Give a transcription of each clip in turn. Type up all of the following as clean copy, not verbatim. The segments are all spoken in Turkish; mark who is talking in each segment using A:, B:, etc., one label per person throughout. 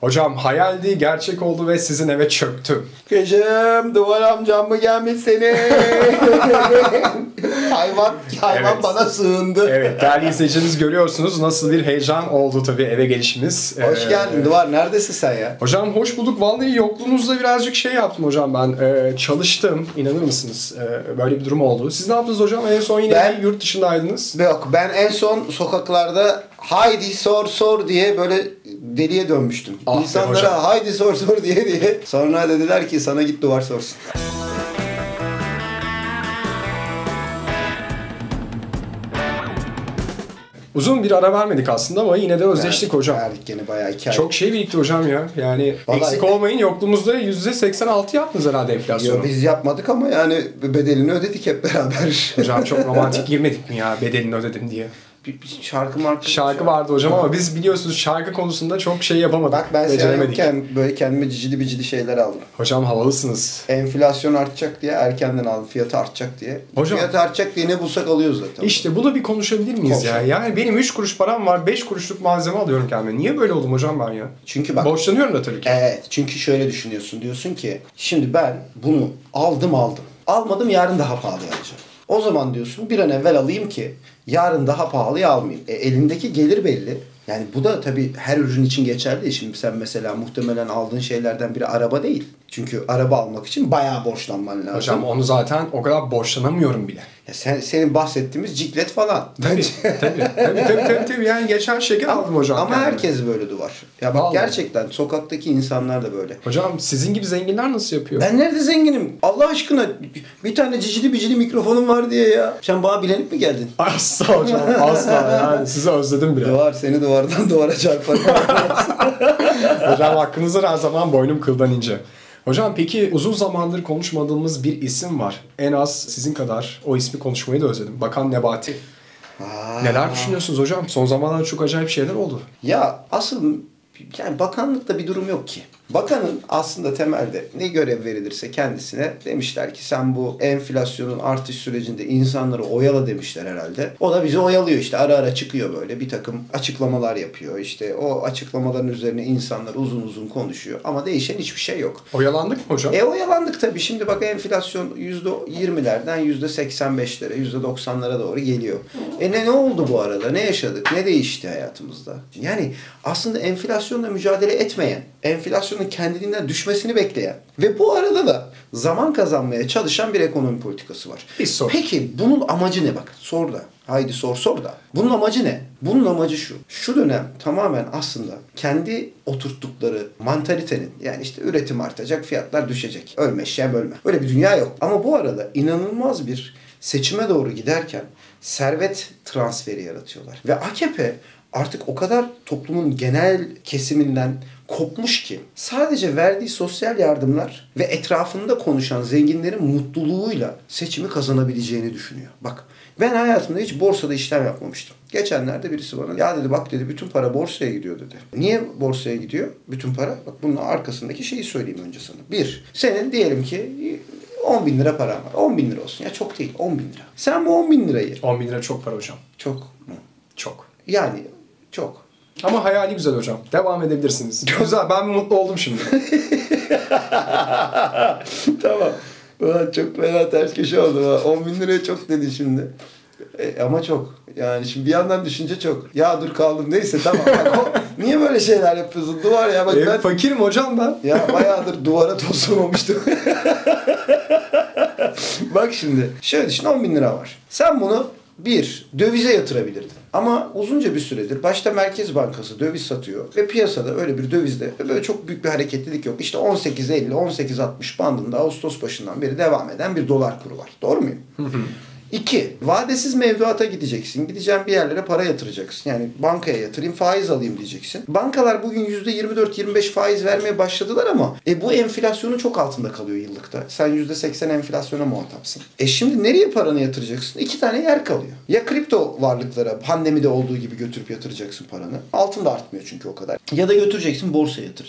A: Hocam hayaldi, gerçek oldu ve sizin eve çöktüm.
B: Kızım, duvar amcam mı gelmiş seni? hayvan
A: Evet.
B: bana sığındı.
A: Evet, değerli izleyicimiz, görüyorsunuz nasıl bir heyecan oldu tabii eve gelişimiz.
B: Hoş geldin Duvar, neredesin sen ya?
A: Hocam hoş bulduk. Vallahi yokluğunuzda birazcık şey yaptım hocam ben. Çalıştım. İnanır mısınız? Böyle bir durum oldu. Siz ne yaptınız hocam? En son yine yurt dışındaydınız.
B: Yok, ben en son sokaklarda haydi sor diye böyle deliye dönmüştüm.
A: Ah be
B: İnsanlara
A: hocam.
B: haydi sor diye. Sonra dediler ki sana git duvar sorsun.
A: Uzun bir ara vermedik aslında ama yine de özleştik hocam.
B: Verdik gene bayağı 2 ay.
A: Çok şey birikti hocam ya. Yani
B: Vallahi
A: eksik olmayın, yokluğumuzda %86 yaptınız herhalde enflasyonu.
B: Yo, biz yapmadık ama yani bedelini ödedik hep beraber.
A: Hocam çok romantik girmedik mi ya, bedelini ödedim diye.
B: bir şarkı
A: Vardı hocam ama biz biliyorsunuz şarkı konusunda çok şey yapamadık.
B: Bak ben sen
A: beceremedik.
B: yokken böyle kendime cicili şeyler aldım.
A: Hocam havalısınız.
B: Enflasyon artacak diye erkenden aldım. Fiyatı artacak diye.
A: Hocam.
B: Fiyatı artacak diye ne bulsak alıyoruz zaten.
A: İşte bunu bir konuşabilir miyiz ya?
B: Konuşalım.
A: Yani benim 3 kuruş param var, 5 kuruşluk malzeme alıyorum kendime. Niye böyle oldum hocam ben ya?
B: Çünkü bak.
A: Borçlanıyorum da tabii ki.
B: Evet. Çünkü şöyle düşünüyorsun. Diyorsun ki şimdi ben bunu aldım. Almadım, yarın daha pahalıya alacağım. O zaman diyorsun bir an evvel alayım ki yarın daha pahalıya almayayım. Elindeki gelir belli. Yani bu da tabii her ürün için geçerli değil. Şimdi sen mesela muhtemelen aldığın şeylerden biri araba değil. Çünkü araba almak için bayağı borçlanman lazım.
A: Hocam onu zaten o kadar borçlanamıyorum bile.
B: Ya senin bahsettiğimiz ciklet falan.
A: Tabii. Yani geçen şeker aldım hocam.
B: Ama
A: kendime.
B: herkes böyle Duvar. Ya bak
A: Vallahi.
B: gerçekten sokaktaki insanlar da böyle.
A: Hocam sizin gibi zenginler nasıl yapıyor?
B: Ben nerede zenginim? Allah aşkına bir tane cicili bicili mikrofonum var diye ya. Sen bana bilenip mi geldin?
A: Asla hocam, asla yani. Sizi özledim bile.
B: Duvar seni duvardan duvara çarpar.
A: Hocam hakkınızda her zaman boynum kıldan ince. Hocam peki uzun zamandır konuşmadığımız bir isim var. En az sizin kadar o ismi konuşmayı da özledim. Bakan Nebati. Neler düşünüyorsunuz hocam? Son zamanlarda çok acayip şeyler oldu.
B: Ya asıl yani bakanlıkta bir durum yok ki. Bakanın aslında temelde ne görev verilirse kendisine demişler ki sen bu enflasyonun artış sürecinde insanları oyala demişler herhalde. O da bizi oyalıyor işte, ara çıkıyor böyle bir takım açıklamalar yapıyor. İşte o açıklamaların üzerine insanlar uzun konuşuyor ama değişen hiçbir şey yok.
A: Oyalandık mı hocam?
B: Oyalandık tabii. Şimdi bak enflasyon %20'lerden %85'lere, %90'lara doğru geliyor. Ne oldu bu arada? Ne yaşadık? Ne değişti hayatımızda? Yani aslında enflasyonla mücadele etmeyen, enflasyonun kendiliğinden düşmesini bekleyen ve bu arada da zaman kazanmaya çalışan bir ekonomi politikası var.
A: Bir soru.
B: Peki bunun amacı ne bak? Sor da. Haydi sor da. Bunun amacı ne? Bunun amacı şu. Şu dönem tamamen aslında kendi oturttukları mantalitenin, yani işte üretim artacak, fiyatlar düşecek. Ölme eşeğim ölme. Öyle bir dünya yok. Ama bu arada inanılmaz bir seçime doğru giderken servet transferi yaratıyorlar. Ve AKP artık o kadar toplumun genel kesiminden kopmuş ki sadece verdiği sosyal yardımlar ve etrafında konuşan zenginlerin mutluluğuyla seçimi kazanabileceğini düşünüyor. Bak ben hayatımda hiç borsada işlem yapmamıştım. Geçenlerde birisi bana ya dedi bak dedi bütün para borsaya gidiyor dedi. Niye borsaya gidiyor bütün para? Bak bunun arkasındaki şeyi söyleyeyim önce sana. Bir, senin diyelim ki 10 bin lira paran var. 10 bin lira olsun. Ya çok değil 10 bin lira. Sen bu 10 bin lirayı...
A: 10 bin lira çok para hocam.
B: Çok mu?
A: Çok.
B: Yani çok.
A: Ama hayali güzel hocam. Devam edebilirsiniz. Güzel, ben mutlu oldum şimdi.
B: Tamam. Ulan çok fena ters köşe oldu. 10 bin liraya çok dedin şimdi. Ama çok. Yani şimdi bir yandan düşünce çok. Ya dur kaldım. Neyse tamam. Bak, niye böyle şeyler yapıyorsun? Duvar ya bak ben...
A: Fakirim hocam ben.
B: Ya bayağıdır duvara toslamamıştım. Bak şimdi. Şöyle düşün 10 bin lira var. Sen bunu bir dövize yatırabilirdin. Ama uzunca bir süredir başta Merkez Bankası döviz satıyor ve piyasada öyle bir dövizde böyle çok büyük bir hareketlilik yok. İşte 18.50, 18.60 bandında Ağustos başından beri devam eden bir dolar kuru var. Doğru muyum? 2. Vadesiz mevduata gideceksin. Gideceğin bir yerlere para yatıracaksın. Yani bankaya yatırayım, faiz alayım diyeceksin. Bankalar bugün %24-25 faiz vermeye başladılar ama bu enflasyonun çok altında kalıyor yıllıkta. Sen %80 enflasyona muhatapsın. Şimdi nereye paranı yatıracaksın? 2 tane yer kalıyor. Ya kripto varlıklara pandemide olduğu gibi götürüp yatıracaksın paranı. Altın da artmıyor çünkü o kadar. Ya da götüreceksin borsaya yatıracaksın.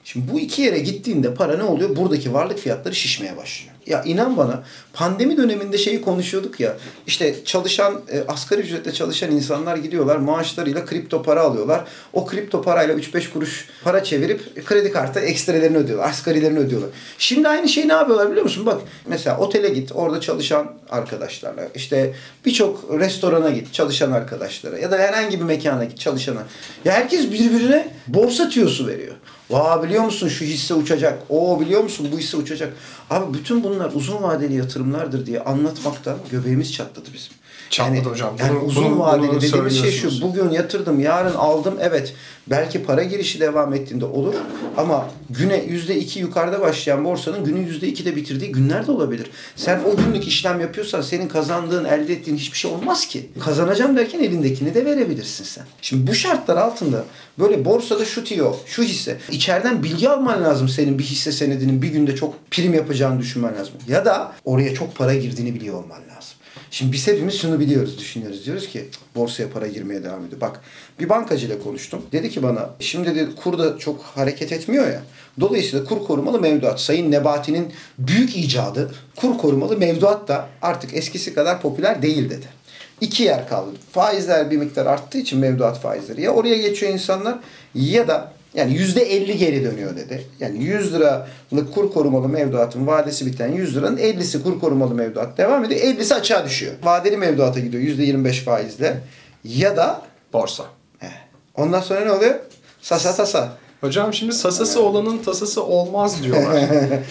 B: Şimdi bu iki yere gittiğinde para ne oluyor? Buradaki varlık fiyatları şişmeye başlıyor. Ya inan bana, pandemi döneminde şeyi konuşuyorduk ya, işte çalışan, asgari ücretle çalışan insanlar gidiyorlar, maaşlarıyla kripto para alıyorlar. O kripto parayla 3-5 kuruş para çevirip kredi kartı ekstrelerini ödüyorlar, asgarilerini ödüyorlar. Şimdi aynı şeyi ne yapıyorlar biliyor musun? Bak mesela otele git, orada çalışan arkadaşlarla, işte birçok restorana git, çalışan arkadaşlara ya da herhangi bir mekana git, çalışana. Ya herkes birbirine borsa tüyosu veriyor. Vaa biliyor musun şu hisse uçacak. Oo biliyor musun bu hisse uçacak. Abi bütün bunlar uzun vadeli yatırımlardır diye anlatmaktan göbeğimiz çatladı bizim.
A: Çatladı hocam.
B: Yani uzun vadeli dediğimiz şey şu. Bugün yatırdım, yarın aldım. Evet belki para girişi devam ettiğinde olur. Ama güne %2 yukarıda başlayan borsanın günü %2'de bitirdiği günler de olabilir. Sen o günlük işlem yapıyorsan senin kazandığın, elde ettiğin hiçbir şey olmaz ki. Kazanacağım derken elindekini de verebilirsin sen. Şimdi bu şartlar altında böyle borsada şu tiyo, şu hisse. İçeriden bilgi alman lazım senin bir hisse senedinin bir günde çok prim yapacağını düşünmen lazım. Ya da oraya çok para girdiğini biliyor olman lazım. Şimdi biz hepimiz şunu biliyoruz, düşünüyoruz. Diyoruz ki borsaya para girmeye devam ediyor. Bak bir bankacıyla konuştum. Dedi ki bana şimdi dedi kur da çok hareket etmiyor ya. Dolayısıyla kur korumalı mevduat. Sayın Nebati'nin büyük icadı kur korumalı mevduat da artık eskisi kadar popüler değil dedi. İki yer kaldı. Faizler bir miktar arttığı için mevduat faizleri. Ya oraya geçiyor insanlar ya da yani %50 geri dönüyor dedi. Yani 100 liralık kur korumalı mevduatın vadesi biten 100 liranın 50'si kur korumalı mevduat devam ediyor. 50'si açığa düşüyor. Vadeli mevduata gidiyor %25 faizle. Ya da
A: borsa.
B: Ondan sonra ne oluyor? Sasa tasa.
A: Hocam şimdi sasası olanın tasası olmaz diyorlar.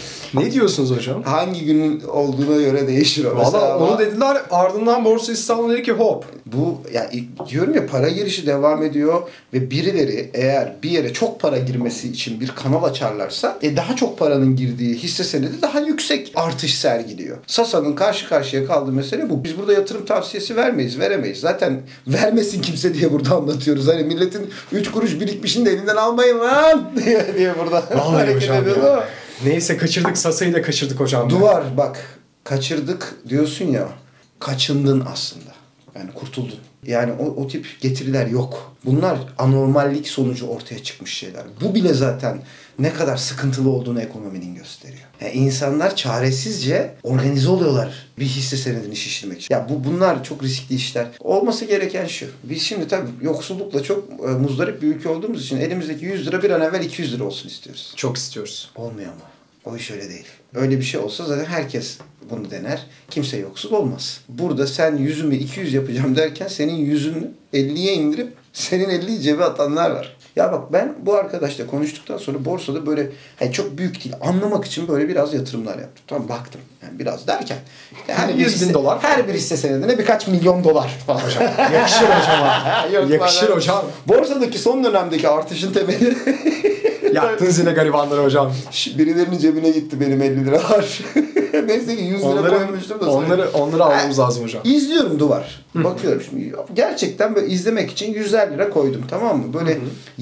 A: Ne diyorsunuz hocam?
B: Hangi günün olduğuna göre değişir o.
A: Valla onu dediler, ardından Borsa İstanbul dedi ki hop.
B: Bu yani diyorum ya, para girişi devam ediyor ve birileri eğer bir yere çok para girmesi için bir kanal açarlarsa daha çok paranın girdiği hisse senedi daha yüksek artış sergiliyor. Sasa'nın karşı karşıya kaldığı mesele bu. Biz burada yatırım tavsiyesi veremeyiz. Zaten vermesin kimse diye burada anlatıyoruz. Hani milletin 3 kuruş birikmişini de elinden almayın lan diye burada hareket ediyoruz ama.
A: Neyse kaçırdık, Sasa'yı da kaçırdık hocam.
B: Duvar bak, kaçırdık diyorsun ya, kaçındın aslında. Yani kurtuldun. Yani o tip getiriler yok. Bunlar anormallik sonucu ortaya çıkmış şeyler. Bu bile zaten ne kadar sıkıntılı olduğunu ekonominin gösteriyor. Yani insanlar çaresizce organize oluyorlar bir hisse senedini şişirmek için. Ya bunlar çok riskli işler. Olması gereken şu. Biz şimdi tabii yoksullukla çok muzdarip bir ülke olduğumuz için elimizdeki 100 lira bir an evvel 200 lira olsun istiyoruz.
A: Çok istiyoruz.
B: Olmuyor ama. O iş öyle değil. Öyle bir şey olsa zaten herkes bunu dener. Kimse yoksul olmaz. Burada sen 100'ümü 200 yapacağım derken senin 100'ünü 50'ye indirip senin 50'yi cebe atanlar var. Ya bak ben bu arkadaşla konuştuktan sonra borsada böyle çok büyük değil, anlamak için böyle biraz yatırımlar yaptım. Tamam baktım. Yani biraz derken
A: her 100.000 dolar.
B: Her bir hisse senedine birkaç milyon dolar falan.
A: Yakışır hocam. Yakışır hocam.
B: Borsadaki son dönemdeki artışın temeli
A: yaktınız yine garibanları hocam.
B: Birilerinin cebine gitti benim 50 liralar. Neyse ki 100 lira koymuştum da.
A: Onları almamız lazım hocam.
B: İzliyorum Duvar. Bakıyorum şimdi. Gerçekten böyle izlemek için 100'er lira koydum, tamam mı? Böyle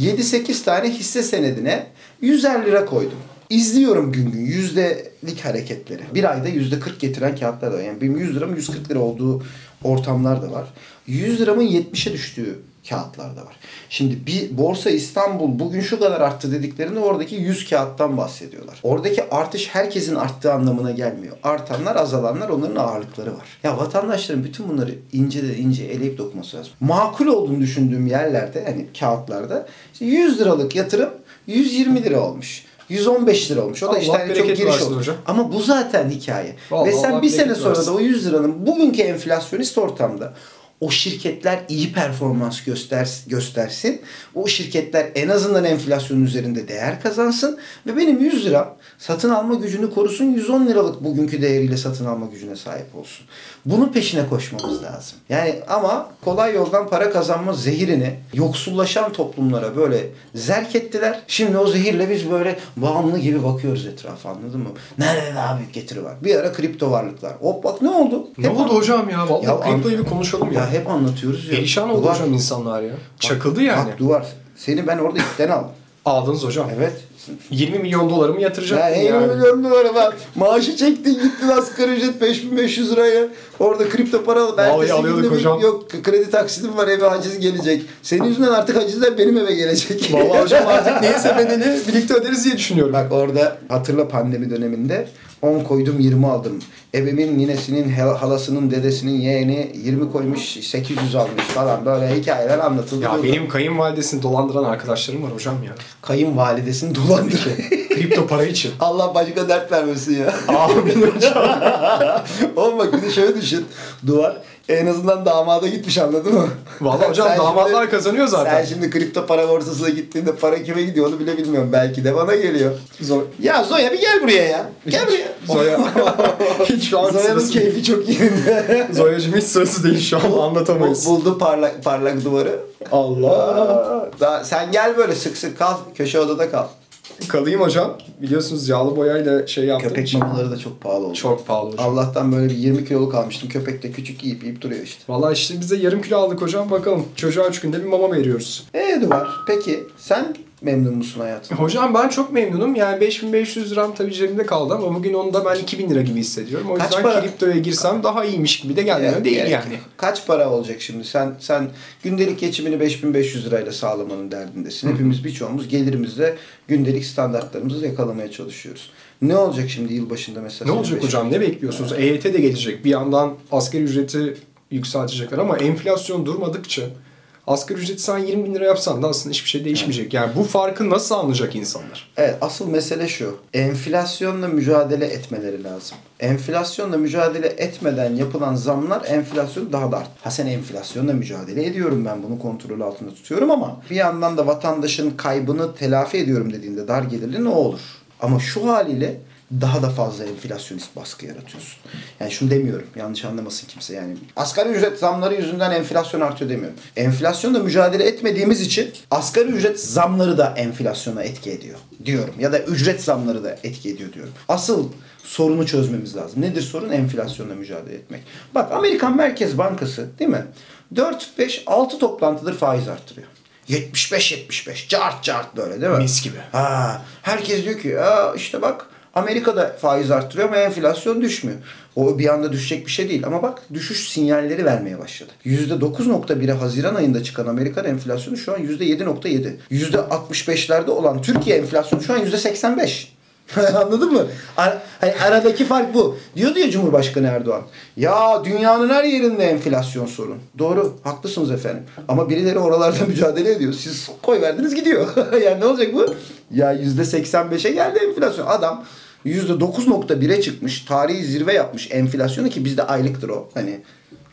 B: 7-8 tane hisse senedine 100'er lira koydum. İzliyorum gün gün yüzdelik hareketleri. Bir ayda %40 getiren kağıtlar da var. Yani benim 100 liramın 140 lira olduğu ortamlar da var. 100 liramın 70'e düştüğü kağıtlar da var. Şimdi bir Borsa İstanbul bugün şu kadar arttı dediklerinde oradaki 100 kağıttan bahsediyorlar. Oradaki artış herkesin arttığı anlamına gelmiyor. Artanlar, azalanlar, onların ağırlıkları var. Ya vatandaşların bütün bunları ince eleyip dokuması lazım. Makul olduğunu düşündüğüm yerlerde, hani kağıtlarda işte 100 liralık yatırım 120 lira olmuş. 115 lira olmuş. O da işte hani çok giriş oldu. Hocam. Ama bu zaten hikaye. Ve sen bir sene sonra da o 100 liranın bugünkü enflasyonist ortamda o şirketler iyi performans göstersin. O şirketler en azından enflasyonun üzerinde değer kazansın. Ve benim 100 liram satın alma gücünü korusun. 110 liralık bugünkü değeriyle satın alma gücüne sahip olsun. Bunun peşine koşmamız lazım. Yani ama kolay yoldan para kazanma zehirini yoksullaşan toplumlara böyle zerk ettiler. Şimdi o zehirle biz böyle bağımlı gibi bakıyoruz etrafa, anladın mı? Nerede daha büyük getiri var? Bir ara kripto varlıklar. Hop bak ne oldu?
A: Ne oldu hocam ya? Vallahi kriptoyu bir konuşalım ya.
B: Hep anlatıyoruz ya.
A: Perişan oldu hocam insanlar ya. Çakıldı yani.
B: Bak Duvar. Seni ben orada ipten aldım.
A: Aldınız hocam.
B: Evet.
A: 20 milyon dolarımı yatıracaktım
B: Ya
A: yani.
B: 50 milyon dolara bak. Maaşı çektin gittin asgari ücret 5500 liraya. Orada kripto para alıp
A: Vallahi alıyorduk hocam.
B: Yok kredi taksidim var eve haciz gelecek. Senin yüzünden artık hacizler benim eve gelecek.
A: Vallahi hocam artık neyse bedeli birlikte öderiz diye düşünüyorum.
B: Bak orada hatırla pandemi döneminde 10 koydum 20 aldım. Ebemin ninesinin halasının dedesinin yeğeni 20 koymuş 800 almış falan böyle hikayeler anlatıldı.
A: Ya benim kayınvalidesini dolandıran arkadaşlarım var hocam ya.
B: Kayınvalidesini dolandırıyor.
A: Kripto para için.
B: Allah başka dert vermesin ya.
A: Amin hocam.
B: Oğlum bak bir de şöyle düşün. Duvar en azından damada gitmiş anladın mı?
A: Vallahi hocam
B: Sen
A: damatlar
B: şimdi-
A: kazanıyor zaten.
B: Sen şimdi kripto para borsasına gittiğinde para kime gidiyor onu bile bilmiyorum. Belki de bana geliyor. Ya Zoya bir gel buraya ya. Gel buraya.
A: Zoya. Hiç şu an
B: Zoya'nın
A: sırası
B: keyfi çok yerinde.
A: Zoya'cığım hiç sırası değil şu an anlatamayız.
B: Buldu parlak duvarı.
A: Allah.
B: Daha, sen gel böyle sık sık kal. Köşe odada kal.
A: Kalayım hocam. Biliyorsunuz yağlı boyayla şey yaptığım
B: Köpek
A: için.
B: mamaları da çok pahalı oldu.
A: Çok pahalı hocam.
B: Allah'tan böyle bir 20 kiloluk almıştım. Köpek de küçük yiyip duruyor işte.
A: Vallahi işte biz de yarım kilo aldık hocam. Bakalım çocuğa 3 günde bir mama veriyoruz.
B: Duvar. Peki sen memnun musun hayatın?
A: Hocam ben çok memnunum. Yani 5500 liram tabii cebimde kaldı ama bugün onu da ben 2000 lira gibi hissediyorum. O
B: Kaç
A: yüzden
B: para?
A: kriptoya girsem daha iyiymiş gibi de gelmiyor değil
B: Gerek
A: yani.
B: yok. Kaç para olacak şimdi? Sen gündelik geçimini 5500 lirayla sağlamanın derdindesin. Hepimiz birçoğumuz gelirimizle gündelik standartlarımızı yakalamaya çalışıyoruz. Ne olacak şimdi yılbaşında mesela?
A: Ne
B: senin
A: olacak
B: 5.000?
A: hocam? Ne bekliyorsunuz? EYT de gelecek. Bir yandan asgari ücreti yükseltecekler ama enflasyon durmadıkça asgari ücreti sen 20 bin lira yapsan da aslında hiçbir şey değişmeyecek. Yani bu farkı nasıl anlayacak insanlar?
B: Evet, asıl mesele şu. Enflasyonla mücadele etmeleri lazım. Enflasyonla mücadele etmeden yapılan zamlar enflasyonu daha da art. Ha sen enflasyonla mücadele ediyorum ben bunu kontrol altında tutuyorum ama bir yandan da vatandaşın kaybını telafi ediyorum dediğinde dar gelirli ne olur? Ama şu haliyle daha da fazla enflasyonist baskı yaratıyorsun. Yani şunu demiyorum. Yanlış anlamasın kimse yani. Asgari ücret zamları yüzünden enflasyon artıyor demiyorum. Enflasyonla mücadele etmediğimiz için asgari ücret zamları da enflasyona etki ediyor diyorum. Ya da ücret zamları da etki ediyor diyorum. Asıl sorunu çözmemiz lazım. Nedir sorun? Enflasyonla mücadele etmek. Bak Amerikan Merkez Bankası değil mi? 4-5-6 toplantıdır faiz arttırıyor. 75-75 cart böyle değil mi?
A: Mis gibi.
B: Herkes diyor ki işte bak Amerika'da faiz arttırıyor ama enflasyon düşmüyor. O bir anda düşecek bir şey değil. Ama bak düşüş sinyalleri vermeye başladı. %9.1'e Haziran ayında çıkan Amerikan enflasyonu şu an %7.7. %65'lerde olan Türkiye enflasyonu şu an %85. Anladın mı? Hani aradaki fark bu. Diyordu ya Cumhurbaşkanı Erdoğan. Ya dünyanın her yerinde enflasyon sorun. Doğru. Haklısınız efendim. Ama birileri oralarda mücadele ediyor. Siz koy verdiniz gidiyor. Yani ne olacak bu? Ya %85'e geldi enflasyon. Adam %9.1'e çıkmış. Tarihi zirve yapmış enflasyonu ki bizde aylıktır o. Hani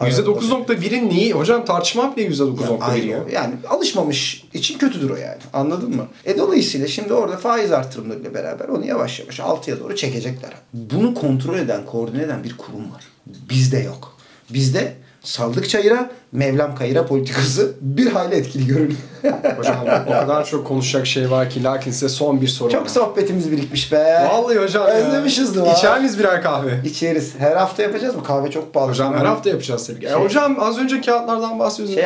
A: %9.1'in neyi? Hocam tartışmak bile %9.1 ya.
B: yani alışmamış için kötüdür o yani. Anladın mı? Dolayısıyla şimdi orada faiz artırımlarıyla beraber onu yavaş yavaş 6'ya doğru çekecekler. Bunu kontrol eden, koordine eden bir kurum var. Bizde yok. Bizde saldık çayıra, Mevlam kayıra politikası bir hayli etkili görünüyor.
A: Hocam o kadar çok konuşacak şey var ki lakin size son bir soru
B: Çok
A: var.
B: sohbetimiz birikmiş be.
A: Vallahi hocam
B: Özlemişiz de.
A: İçer miyiz birer kahve?
B: İçeriz. Her hafta yapacağız mı? Kahve çok pahalı.
A: Hocam her hafta yapacağız tabii ki. Hocam az önce kağıtlardan bahsediyorsunuz.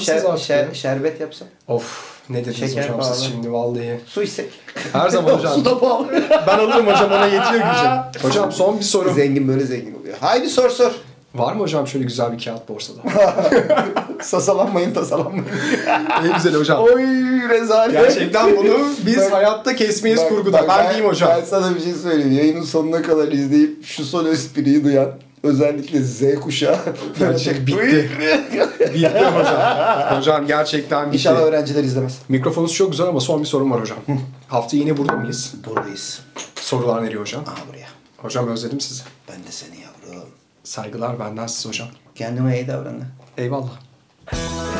B: Şerbet yapsam.
A: Of ne dediniz
B: Şeker
A: hocam
B: pahalı.
A: siz şimdi vallahi.
B: Su içsek.
A: Her zaman hocam.
B: Su da pahalı.
A: Ben alırım hocam ona yetiyor gücüm. Hocam son bir soru.
B: Zengin böyle zengin oluyor. Haydi sor.
A: Var mı hocam şöyle güzel bir kağıt borsada?
B: Sasalanmayın tasalanmayın.
A: Ne güzel hocam.
B: Oy rezalet.
A: Gerçekten bunu biz hayatta kesmeyiz kurguda. Ben diyeyim hocam.
B: Ben sana bir şey söyleyeyim. Yayının sonuna kadar izleyip şu son espriyi duyan özellikle Z kuşağı.
A: Gerçek bitti. Bitti hocam. Hocam gerçekten bitti.
B: İnşallah öğrenciler izlemez.
A: Mikrofonunuz çok güzel ama son bir sorum var hocam. Hafta yine burada mıyız?
B: Buradayız.
A: Sorular nereye hocam?
B: Buraya.
A: Hocam özledim sizi.
B: Ben de seni yavrum.
A: Saygılar benden size hocam.
B: Kendime iyi davran.
A: Eyvallah.